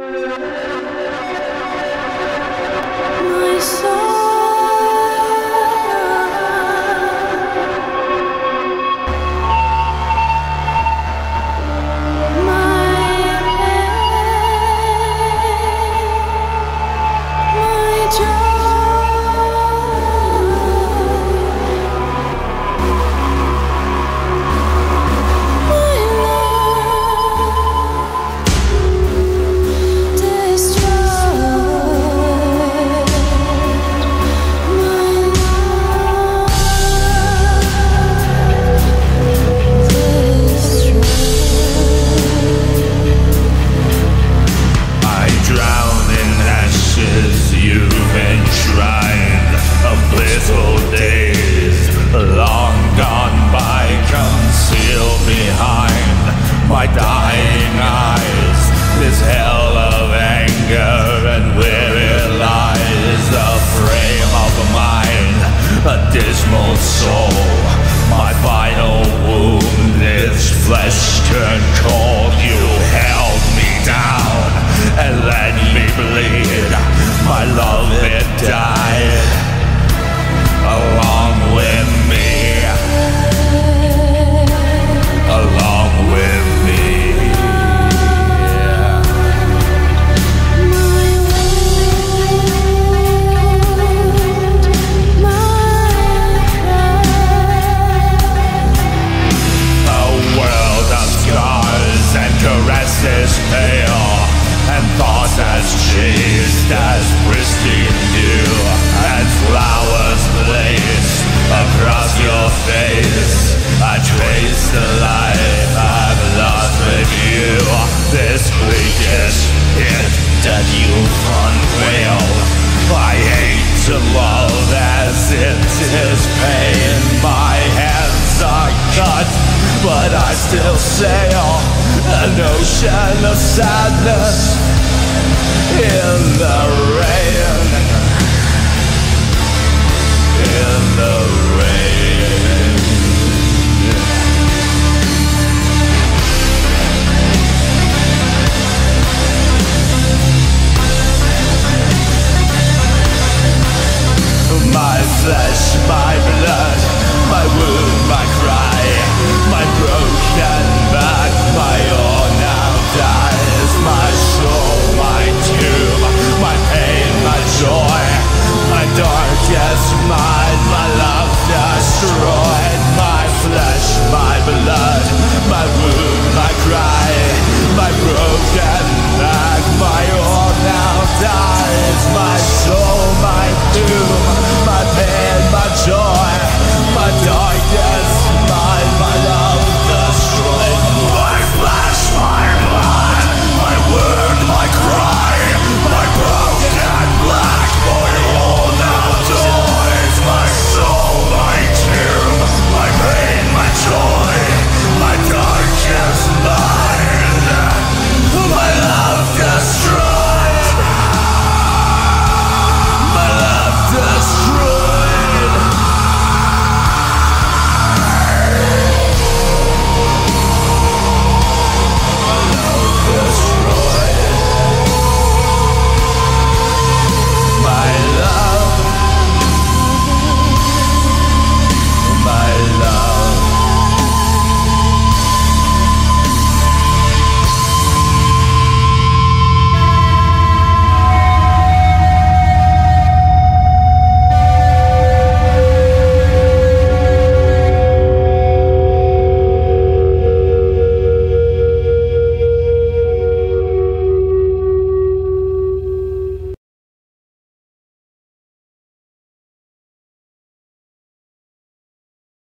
My soul. My dying eyes, this hell of anger and weary lies, the frame of a mind, a dismal soul. My final wound is flesh turned cold. You held me down and let me bleed. My love, it died along with me. Along with caresses pale, and thoughts as chaste as pristine dew, and flowers placed across your face. I trace the life I've lost with you. This weakest hit that you've unveiled. I hate to love as it is pain. My hands are cut, but I still sail an ocean of sadness in the rain. In the rain.